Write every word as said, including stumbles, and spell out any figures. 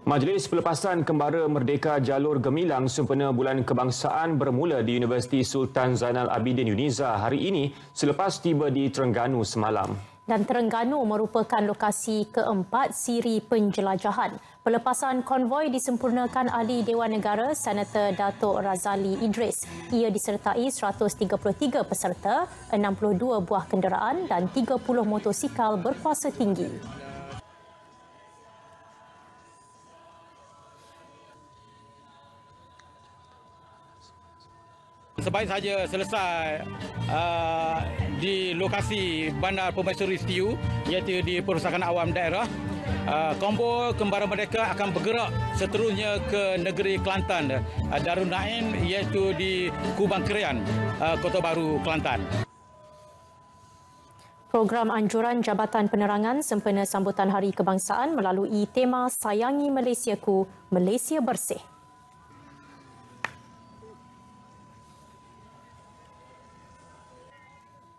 Majlis Pelepasan Kembara Merdeka Jalur Gemilang sempena Bulan Kebangsaan bermula di Universiti Sultan Zainal Abidin UNIZA hari ini selepas tiba di Terengganu semalam. Dan Terengganu merupakan lokasi keempat siri penjelajahan. Pelepasan konvoi disempurnakan Ahli Dewan Negara Senator Datuk Razali Idris. Ia disertai seratus tiga puluh tiga peserta, enam puluh dua buah kenderaan dan tiga puluh motosikal berkuasa tinggi. Sebaik saja selesai uh, di lokasi Bandar Permaisuri Setiu, iaitu di Perpustakaan Awam Daerah, uh, konvoi Kembara Merdeka akan bergerak seterusnya ke negeri Kelantan, uh, Darul Naim, iaitu di Kubang Kerian, uh, Kota Baru, Kelantan. Program anjuran Jabatan Penerangan sempena sambutan Hari Kebangsaan melalui tema Sayangi Malaysiaku, Malaysia Bersih.